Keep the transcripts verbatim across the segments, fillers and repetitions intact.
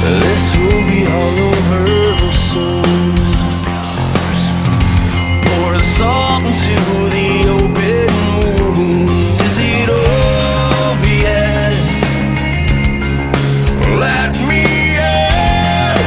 This will be all over soon. Pour the salt into the open wound. Is it over yet? Let me in.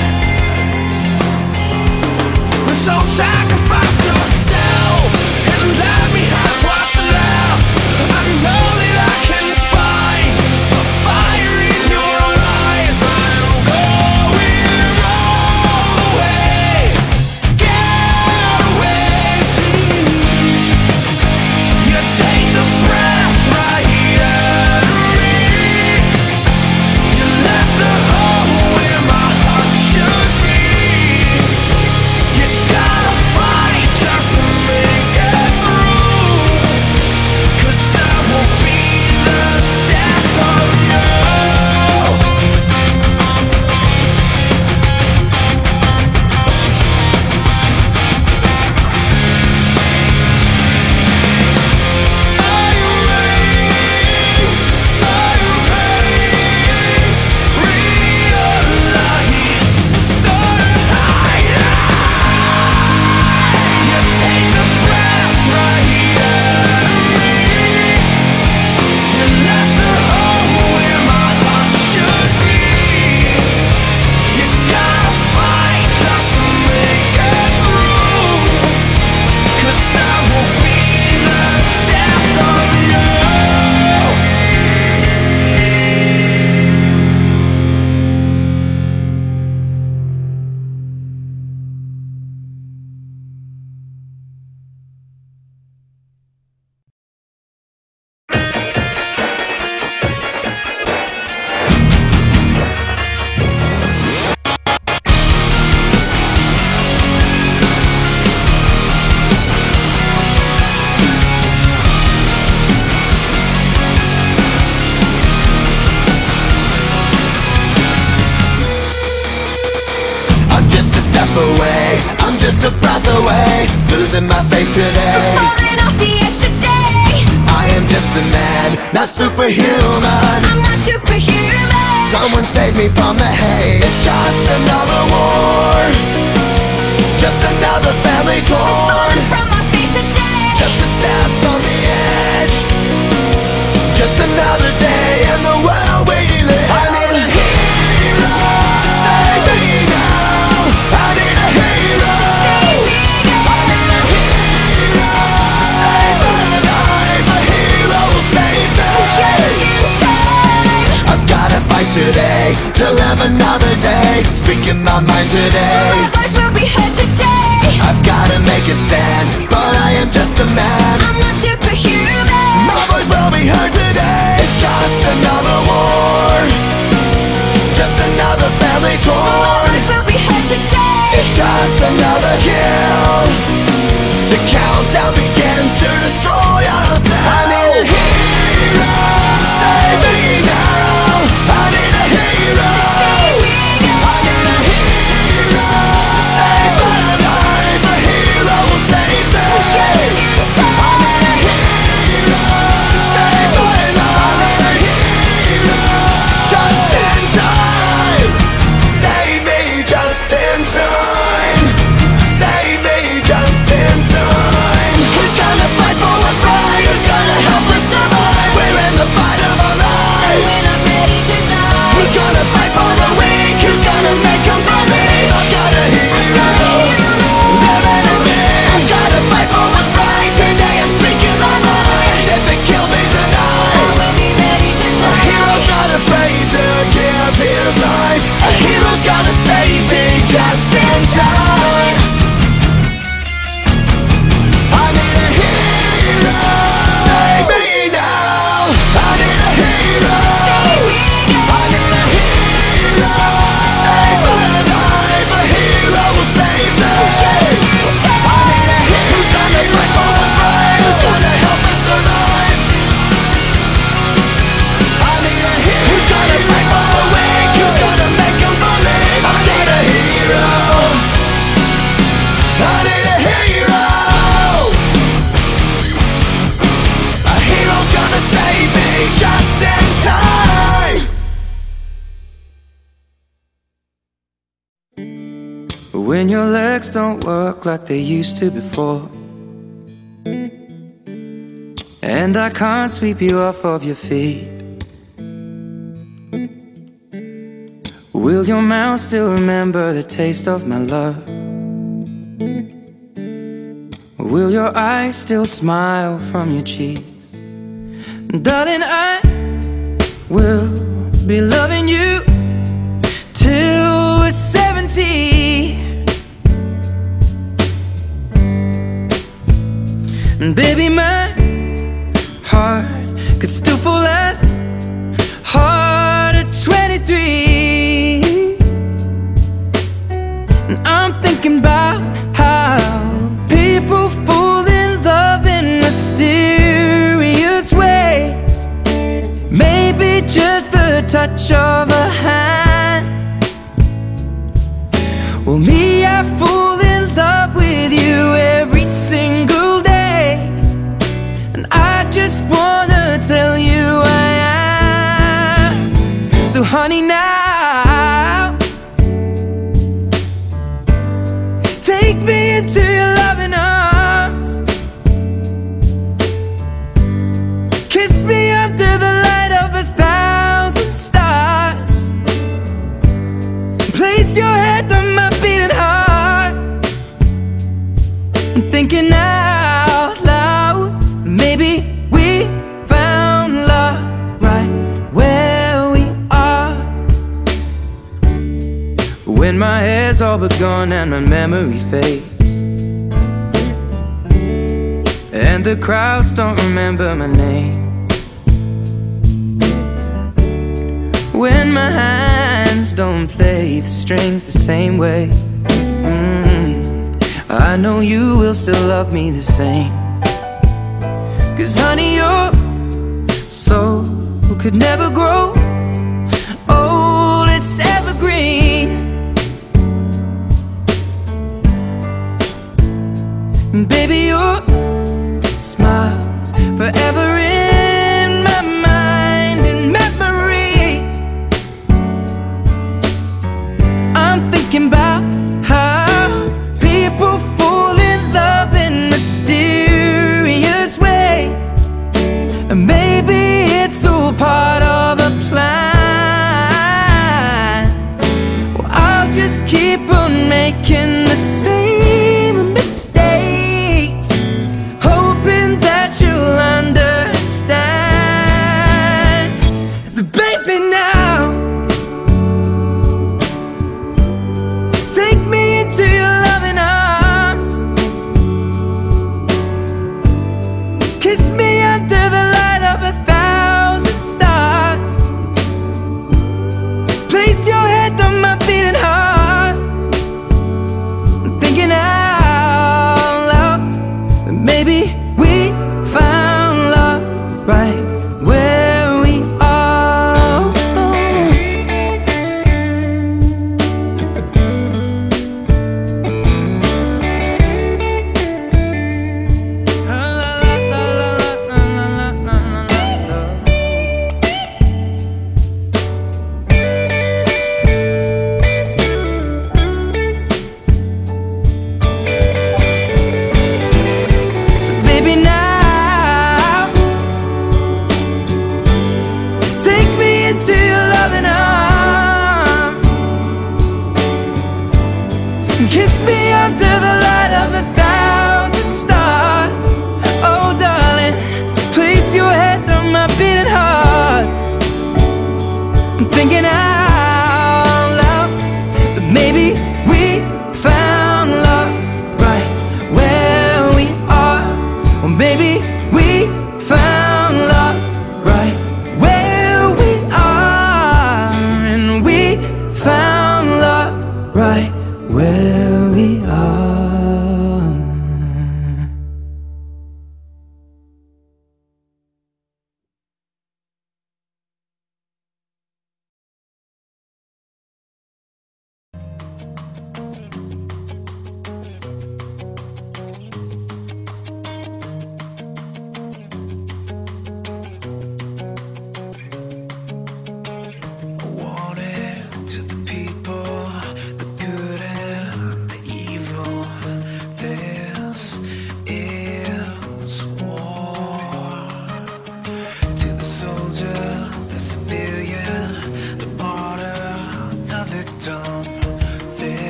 So sacrifice yourself and let me have what's left. I know that I can find a fire in your eyes. I'm going all the way. Get away, please. You take the breath right out of me. You left the hole where my heart should be. You gotta fight just to make it through, 'cause I will be the death of you. Are you ready? Are you ready? Realize, start higher. You take the breath right out of me. You left the hole where my heart should be. You gotta fight just to make it through, 'cause I will be the death of you. I'm just a step away, I'm just a breath away, losing my faith today. Falling off the edge today. I am just a man, not superhuman. I'm not superhuman. Someone save me from the hate. It's just another war, just another family torn. Falling from my feet today. Just a step on the edge, just another day in the world we live. I need a hero to save me now. I need a hero. Save me now. I need a hero to save my life. A hero will save me. Just in time. I've gotta fight today to live another day, speaking my mind today. My voice will be heard today. I've gotta make a stand, but I am just a man. I'm not superhuman. My voice will be heard today. It's just another war, just another family My torn. voice will be heard today. It's just another kill. The countdown begins to destroy ourselves. I need a hero to save me now. I need a hero. Save me now. I need a hero to save my life. A hero will save me. Just in time. I need a hero to save my life. I need a hero just in time. Save me just in time. Save me just in time. Who's gonna fight for us when your legs don't work like they used to before, and I can't sweep you off of your feet. Will your mouth still remember the taste of my love? Will your eyes still smile from your cheeks? Darling, I will be loving you till we're seventy. And baby, my heart could still fall as hard at twenty-three. And I'm thinking about how people fall in love in mysterious ways. Maybe just the touch of a hand. Well, me, I fall in love with you every single day, and I just wanna tell you I am. So honey, now take me into your loving arms. Kiss me under the light of a thousand stars. Place your head on my beating heart. I'm thinking out loud, maybe we found love right where we are. When my hair's all but gone and my memory fades, and the crowds don't remember my name, when my hands don't play the strings the same way, mm, I know you will still love me the same. Cause honey, your soul could never grow old, it's evergreen. And baby, your smile's forever in my mind and memory. I'm thinking about how people fall in love in mysterious ways, and maybe it's all part of a plan. Well, I'll just keep on making the same mistakes, hoping that you'll understand. But baby, now take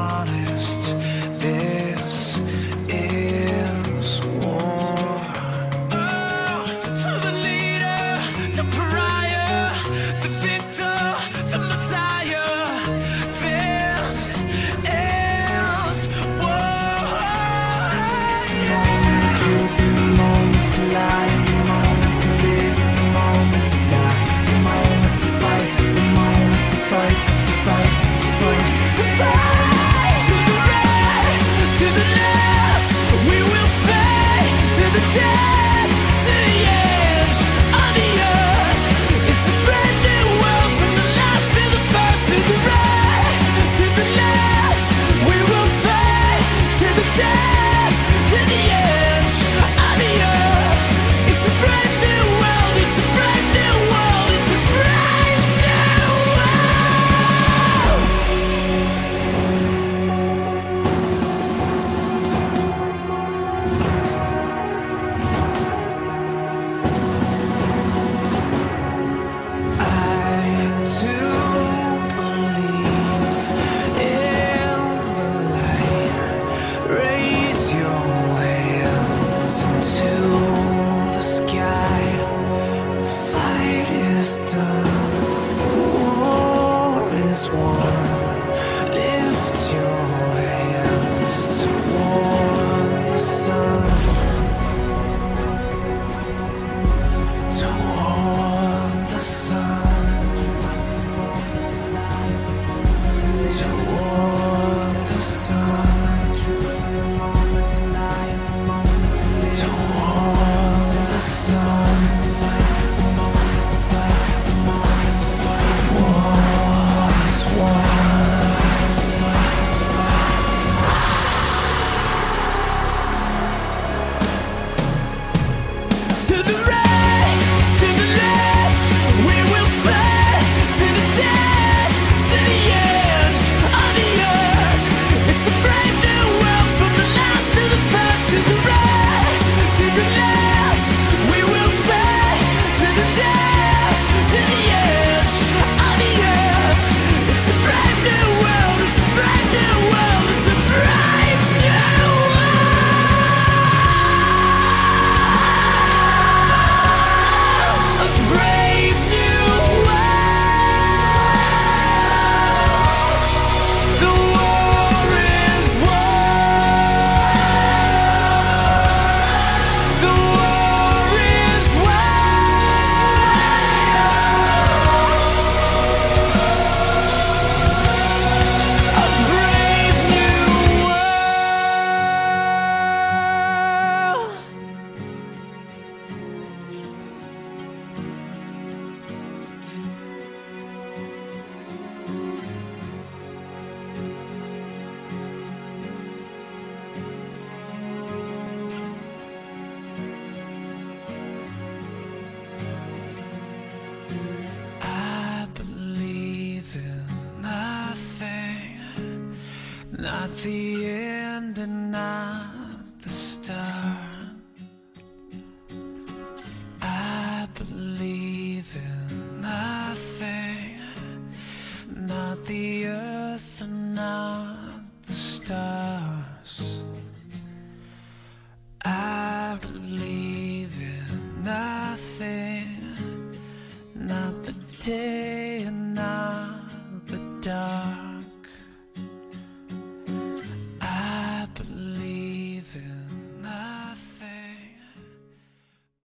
honest, this is war. Oh, to the leader, the pariah, the victor, the messiah. This is war. It's the moment of truth and the moment to lie, and the moment to live and the moment to die, the moment to fight, the moment to fight, to fight, to fight, to fight. To the right, to the left, we will fight to the death, to the edge of the earth. It's a brand new world from the last to the first. To the right, to the left, we will fight to the death, to the edge of the earth. It's a brand new world, it's a brand new world, it's a brand new world. I too believe in the light. Raise your hands into the sky. The fight is done, war is won. Lift your hands toward the sun, toward the sun, toward the sun, toward the sun. War is won. To the right, to the left, we will fight to the death, to the edge of the earth. It's a brave new world from the last to the first. To the right, to the left, we will fight to the death, to the edge of the earth. It's a brave new world, it's a brave new world, it's a brave new world. A brave new world. The war is won. The war is won. A brave new world. I believe in nothing, not the end and not the start. I believe in nothing, not the earth and not the stars. I believe in nothing, not the day